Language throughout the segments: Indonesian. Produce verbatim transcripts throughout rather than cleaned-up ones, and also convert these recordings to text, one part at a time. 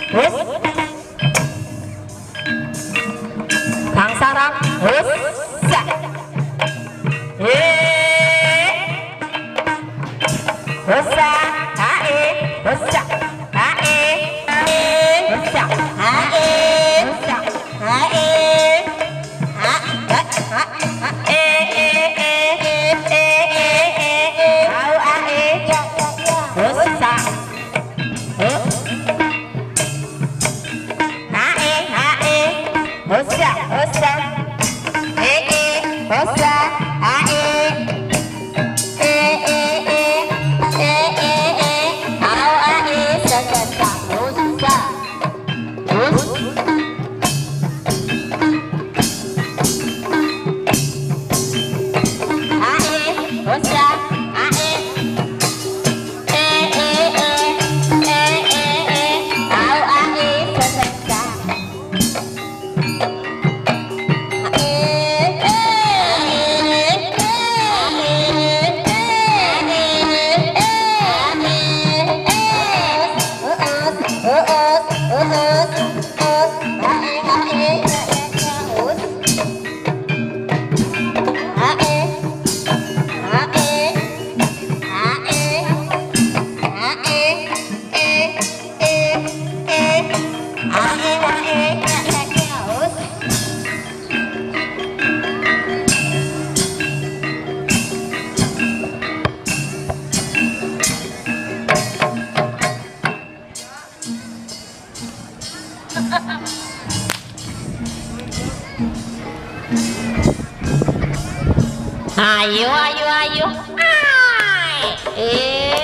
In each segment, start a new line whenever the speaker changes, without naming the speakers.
hus Kang Sarap hus sa he hus sa ha e hus sa ha e hus sa ha e hus sa ha e ha ha ha e e e e e e au a e hus sa Hosa, hosa, eh eh, hosa, ah eh, eh eh eh, eh eh eh, au ah eh, sakata, hosa, hos, ah eh, hosa, ah eh, eh eh eh, eh eh eh, au ah eh, sakata. Ayo, ayo, ayo. Ay, eh.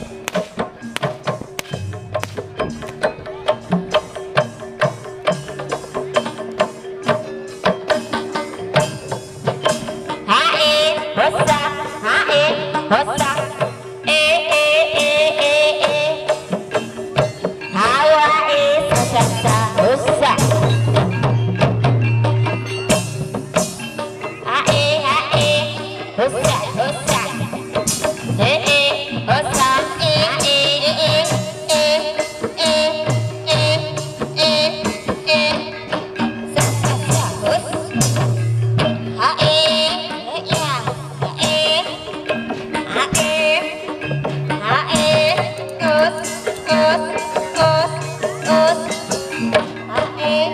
Ha eh, hosa, ha eh, hosa. Eh eh eh eh eh. Hawa eh, sakata, hosa. Hosa, hosa, eh eh, hosa, eh eh eh eh eh eh eh eh, sakata, hos, ha eh, ya, ha eh, ha eh, ha eh, hos, hos, hos, hos, ha eh.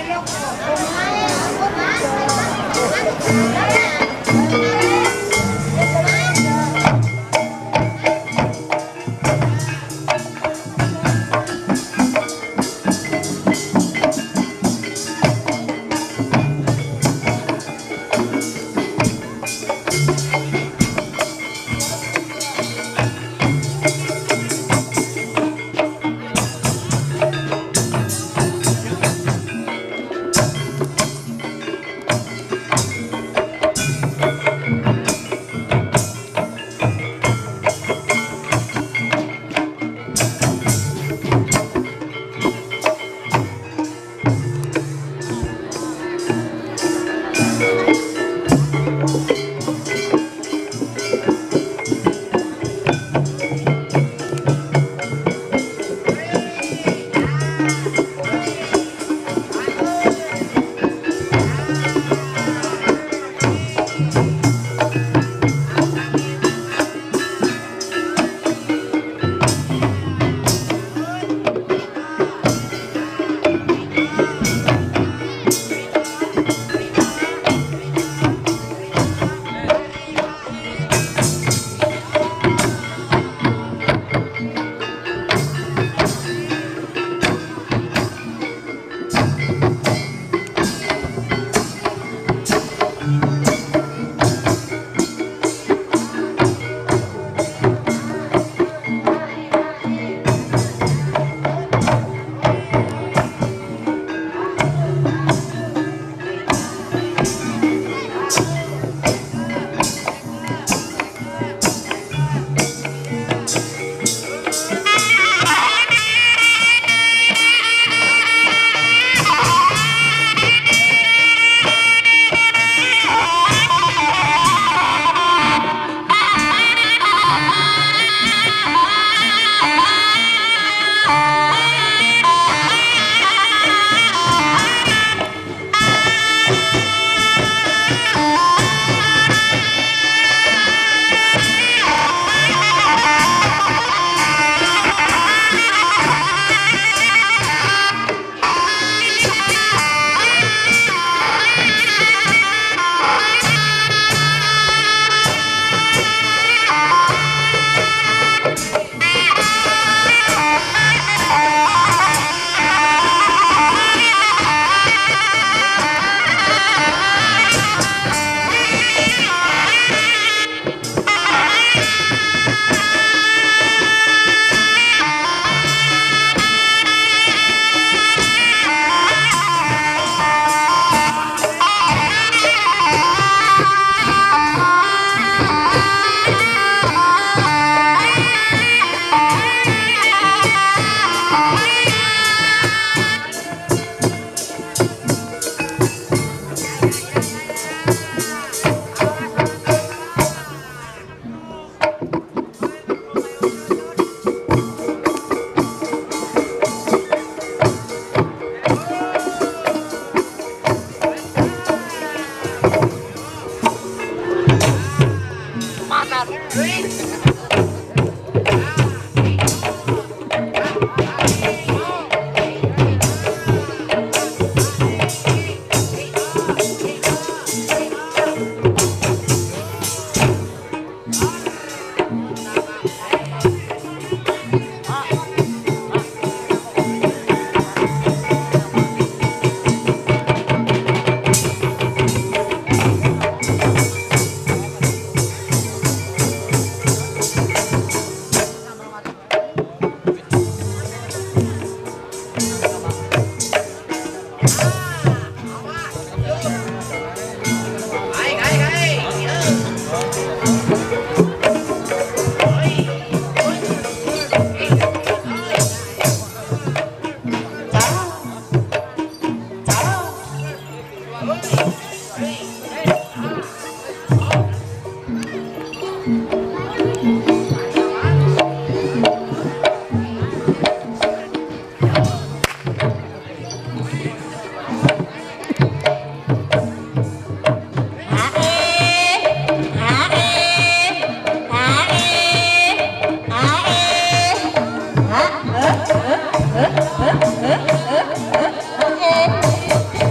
Hah?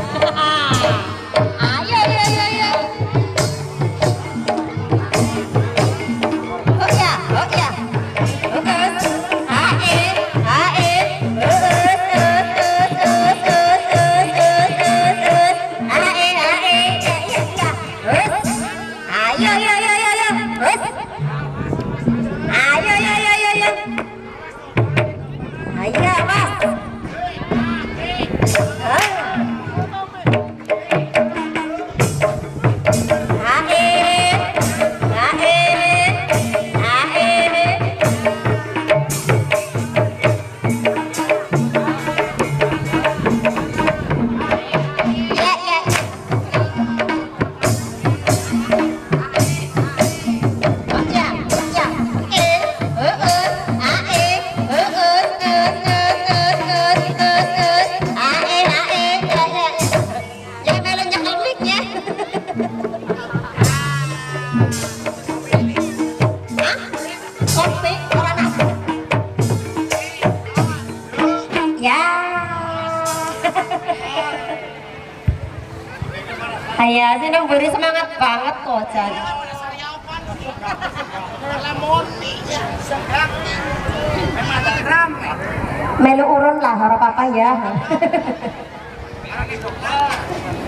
Ayah, sih nang beri semangat banget kok, Jan. Melu urun lah, harap apa ya.